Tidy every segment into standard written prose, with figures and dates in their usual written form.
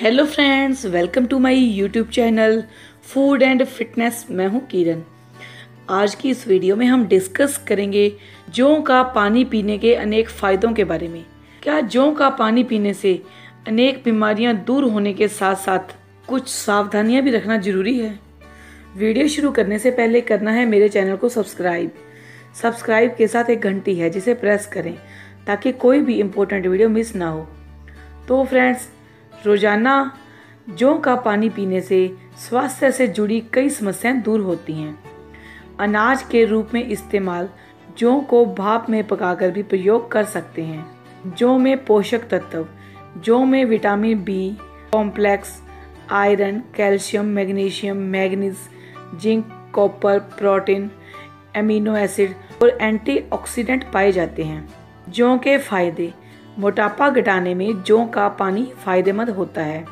Hello friends, welcome to my YouTube channel food and fitness. मैं हूं किरण। आज की इस वीडियो में हम डिस्कस करेंगे जौ का पानी पीने के अनेक फ़ायदों के बारे में। क्या जौ का पानी पीने से अनेक बीमारियां दूर होने के साथ साथ कुछ सावधानियां भी रखना जरूरी है? वीडियो शुरू करने से पहले करना है मेरे चैनल को सब्सक्राइब के साथ एक घंटी है जिसे प्रेस करें ताकि कोई भी इम्पोर्टेंट वीडियो मिस ना हो। तो फ्रेंड्स, रोजाना जौ का पानी पीने से स्वास्थ्य से जुड़ी कई समस्याएं दूर होती हैं। अनाज के रूप में इस्तेमाल जौ को भाप में पकाकर भी प्रयोग कर सकते हैं। जौ में पोषक तत्व: जौ में vitamin B complex, iron, calcium, magnesium, manganese, zinc, copper, protein, amino acid और एंटीऑक्सीडेंट पाए जाते हैं। जौ के फायदे: मोटापा घटाने में जौ का पानी फायदेमंद होता है।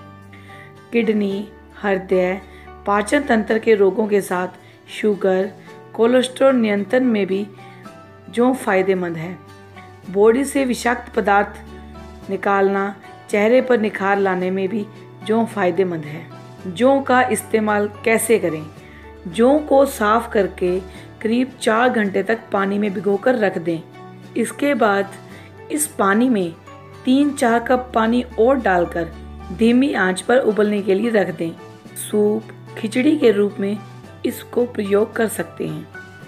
किडनी, हृदय, पाचन तंत्र के रोगों के साथ शुगर, कोलेस्ट्रॉल नियंत्रण में भी जौ फायदेमंद है। बॉडी से विषाक्त पदार्थ निकालना, चेहरे पर निखार लाने में भी जौ फायदेमंद है। जौ का इस्तेमाल कैसे करें? जौ को साफ करके करीब 4 घंटे तक पानी में भिगोकर रख दें। इसके बाद इस पानी में 3-4 कप पानी और डालकर धीमी आंच पर उबलने के लिए रख दें। सूप, खिचड़ी के रूप में इसको प्रयोग कर सकते हैं।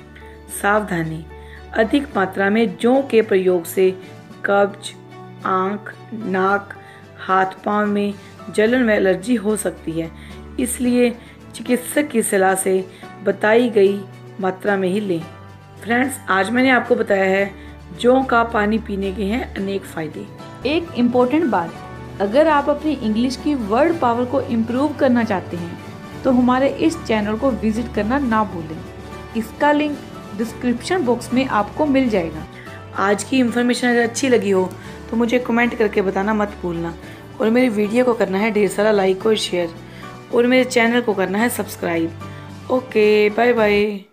सावधानी: अधिक मात्रा में जौ के प्रयोग से कब्ज, आंख, नाक, हाथ पांव में जलन व एलर्जी हो सकती है, इसलिए चिकित्सक की सलाह से बताई गई मात्रा में ही लें। फ्रेंड्स, आज मैंने आपको बताया है जौ का पानी पीने के हैं अनेक फ़ायदे। एक इम्पोर्टेंट बात, अगर आप अपनी इंग्लिश की वर्ड पावर को इम्प्रूव करना चाहते हैं तो हमारे इस चैनल को विजिट करना ना भूलें। इसका लिंक डिस्क्रिप्शन बॉक्स में आपको मिल जाएगा। आज की इन्फॉर्मेशन अगर अच्छी लगी हो तो मुझे कमेंट करके बताना मत भूलना, और मेरी वीडियो को करना है ढेर सारा लाइक और शेयर, और मेरे चैनल को करना है सब्सक्राइब। Okay, bye bye.